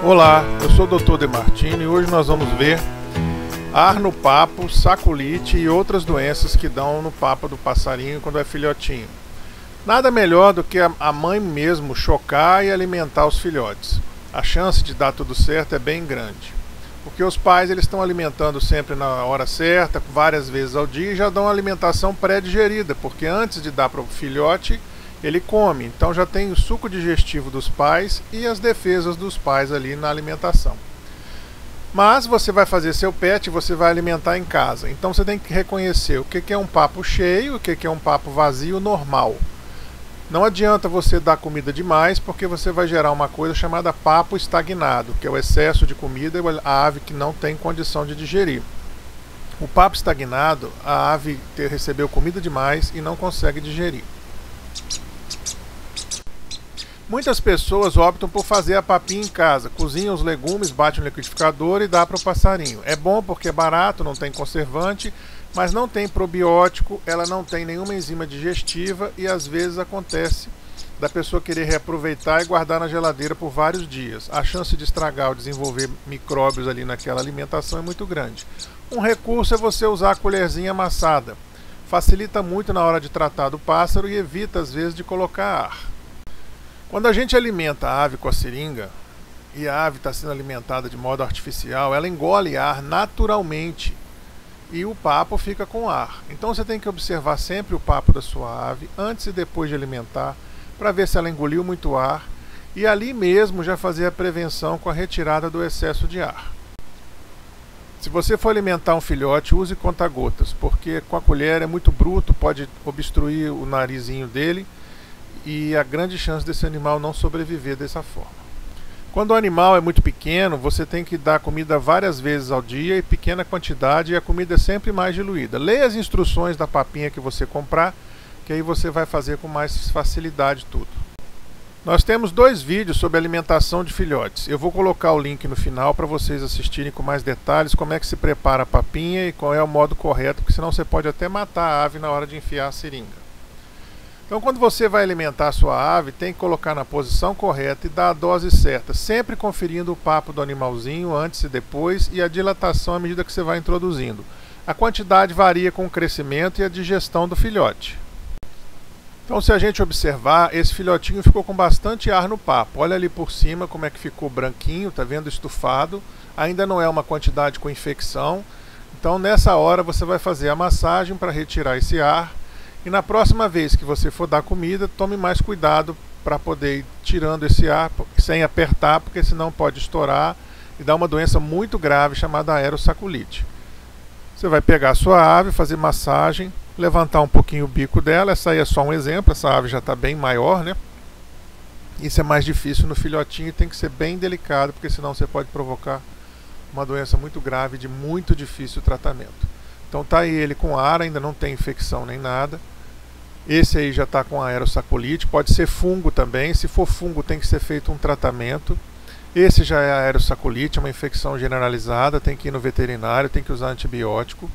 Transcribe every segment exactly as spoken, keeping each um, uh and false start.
Olá, eu sou o doutor Demartini e hoje nós vamos ver ar no papo, saculite e outras doenças que dão no papo do passarinho quando é filhotinho. Nada melhor do que a mãe mesmo chocar e alimentar os filhotes. A chance de dar tudo certo é bem grande, porque os pais eles estão alimentando sempre na hora certa, várias vezes ao dia, e já dão uma alimentação pré-digerida, porque antes de dar para o filhote, ele come, então já tem o suco digestivo dos pais e as defesas dos pais ali na alimentação. Mas você vai fazer seu pet, você vai alimentar em casa, então você tem que reconhecer o que é um papo cheio, o que é um papo vazio normal. Não adianta você dar comida demais, porque você vai gerar uma coisa chamada papo estagnado, que é o excesso de comida e a ave que não tem condição de digerir. O papo estagnado, a ave recebeu comida demais e não consegue digerir. Muitas pessoas optam por fazer a papinha em casa, cozinham os legumes, bate no liquidificador e dá para o passarinho. É bom porque é barato, não tem conservante, mas não tem probiótico, ela não tem nenhuma enzima digestiva e às vezes acontece da pessoa querer reaproveitar e guardar na geladeira por vários dias. A chance de estragar ou desenvolver micróbios ali naquela alimentação é muito grande. Um recurso é você usar a colherzinha amassada. Facilita muito na hora de tratar do pássaro e evita às vezes de colocar ar. Quando a gente alimenta a ave com a seringa, e a ave está sendo alimentada de modo artificial, ela engole ar naturalmente e o papo fica com ar. Então você tem que observar sempre o papo da sua ave antes e depois de alimentar, para ver se ela engoliu muito ar e ali mesmo já fazer a prevenção com a retirada do excesso de ar. Se você for alimentar um filhote, use conta-gotas, porque com a colher é muito bruto, pode obstruir o narizinho dele, e a grande chance desse animal não sobreviver dessa forma. Quando o animal é muito pequeno, você tem que dar comida várias vezes ao dia, em pequena quantidade, e a comida é sempre mais diluída. Leia as instruções da papinha que você comprar, que aí você vai fazer com mais facilidade tudo. Nós temos dois vídeos sobre alimentação de filhotes. Eu vou colocar o link no final para vocês assistirem com mais detalhes como é que se prepara a papinha e qual é o modo correto, porque senão você pode até matar a ave na hora de enfiar a seringa. Então, quando você vai alimentar a sua ave, tem que colocar na posição correta e dar a dose certa, sempre conferindo o papo do animalzinho antes e depois e a dilatação à medida que você vai introduzindo. A quantidade varia com o crescimento e a digestão do filhote. Então, se a gente observar, esse filhotinho ficou com bastante ar no papo. Olha ali por cima como é que ficou branquinho, tá vendo, estufado. Ainda não é uma quantidade com infecção. Então, nessa hora, você vai fazer a massagem para retirar esse ar. E na próxima vez que você for dar comida, tome mais cuidado para poder ir tirando esse ar sem apertar, porque senão pode estourar e dar uma doença muito grave chamada aerossaculite. Você vai pegar a sua ave, fazer massagem, levantar um pouquinho o bico dela. Essa aí é só um exemplo, essa ave já está bem maior, né? Isso é mais difícil no filhotinho e tem que ser bem delicado, porque senão você pode provocar uma doença muito grave de muito difícil tratamento. Então tá aí ele com ar, ainda não tem infecção nem nada. Esse aí já está com aerossaculite, pode ser fungo também. Se for fungo tem que ser feito um tratamento. Esse já é aerossaculite, é uma infecção generalizada, tem que ir no veterinário, tem que usar antibiótico.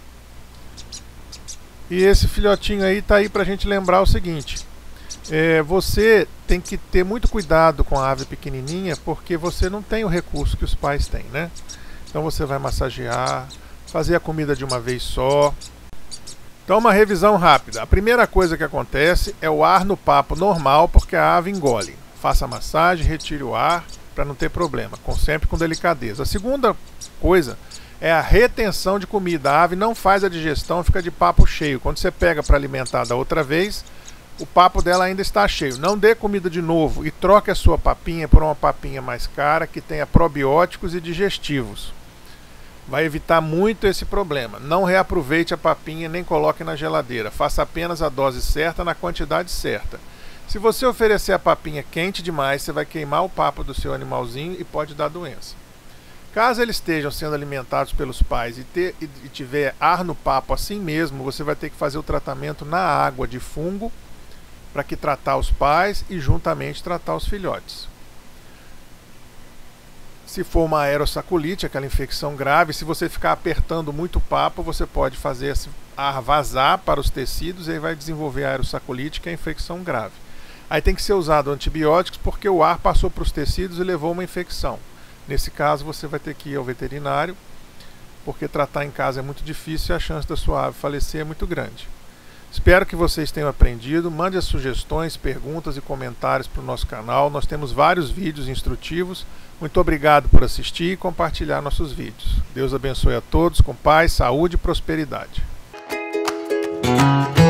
E esse filhotinho aí está aí para a gente lembrar o seguinte. É, você tem que ter muito cuidado com a ave pequenininha, porque você não tem o recurso que os pais têm, né? Então você vai massagear, fazer a comida de uma vez só. Então, uma revisão rápida. A primeira coisa que acontece é o ar no papo normal, porque a ave engole. Faça a massagem, retire o ar para não ter problema, com, sempre com delicadeza. A segunda coisa é a retenção de comida. A ave não faz a digestão, fica de papo cheio. Quando você pega para alimentar da outra vez, o papo dela ainda está cheio. Não dê comida de novo e troque a sua papinha por uma papinha mais cara que tenha probióticos e digestivos. Vai evitar muito esse problema. Não reaproveite a papinha nem coloque na geladeira. Faça apenas a dose certa na quantidade certa. Se você oferecer a papinha quente demais, você vai queimar o papo do seu animalzinho e pode dar doença. Caso eles estejam sendo alimentados pelos pais e, ter, e tiver ar no papo assim mesmo, você vai ter que fazer o tratamento na água de fungo para que tratar os pais e juntamente tratar os filhotes. Se for uma aerossaculite, aquela infecção grave, se você ficar apertando muito o papo, você pode fazer esse ar vazar para os tecidos e aí vai desenvolver a aerossaculite, que é a infecção grave. Aí tem que ser usado antibióticos porque o ar passou para os tecidos e levou uma infecção. Nesse caso, você vai ter que ir ao veterinário, porque tratar em casa é muito difícil e a chance da sua ave falecer é muito grande. Espero que vocês tenham aprendido. Mande as sugestões, perguntas e comentários para o nosso canal. Nós temos vários vídeos instrutivos. Muito obrigado por assistir e compartilhar nossos vídeos. Deus abençoe a todos com paz, saúde e prosperidade.